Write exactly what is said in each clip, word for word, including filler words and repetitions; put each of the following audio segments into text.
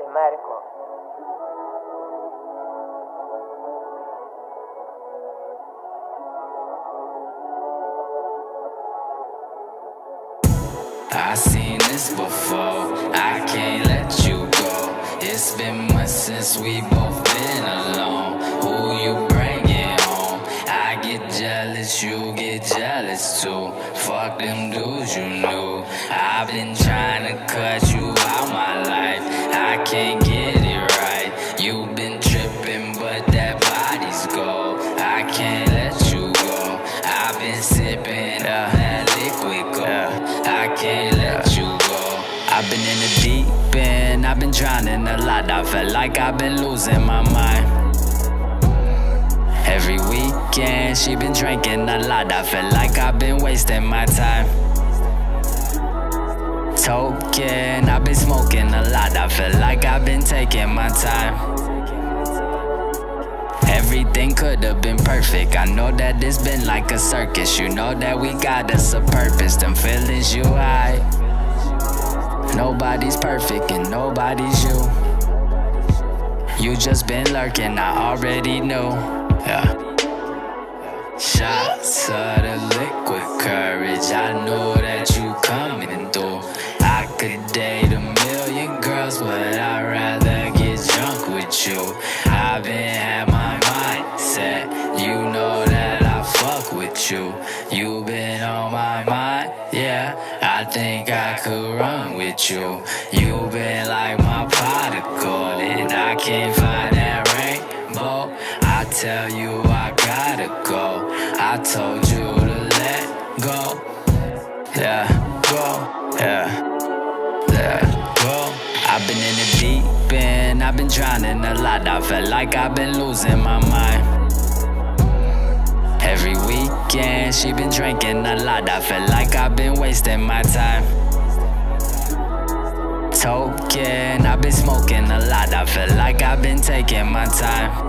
Ilmarico. I seen this before, I can't let you go. It's been months since we both been alone. Who you bringing home? I get jealous, you get jealous too. Fuck them dudes you knew. I've been trying to cut you out my life, I can't get it right. You've been tripping, but that body's gold. I can't let you go. I've been sipping uh, that liquid gold. I can't let you go. I've been in the deep end, I've been drowning a lot. I felt like I've been losing my mind. Every weekend, she been drinking a lot. I feel like I've been wasting my time. Token, I've been smoking a lot. I feel like I've been taking my time. Everything could have been perfect. I know that it's been like a circus. You know that we got us a purpose. Them feelings you hide. Nobody's perfect and nobody's you. You just been lurking, I already knew. Yeah. Shots of the liquid courage, I know that you coming through. I could date a million girls, but I'd rather get drunk with you. I've been had my mindset, you know that I fuck with you. You been on my mind, yeah, I think I could run with you. You been like my pot of gold, and I can't find that rainbow. I tell you I gotta go, I told you to let go. Yeah, go, yeah, yeah, go. I've been in the deep end, I've been drowning a lot. I felt like I've been losing my mind. Every weekend, she been drinking a lot. I feel like I've been wasting my time. Token, I've been smoking a lot. I feel like I've been taking my time.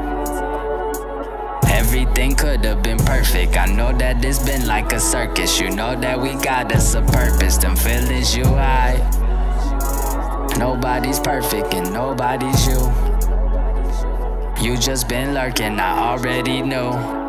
Everything could have been perfect. I know that it's been like a circus. You know that we got us a purpose. Them feelings you hide. Nobody's perfect and nobody's you. You just been lurking, I already knew.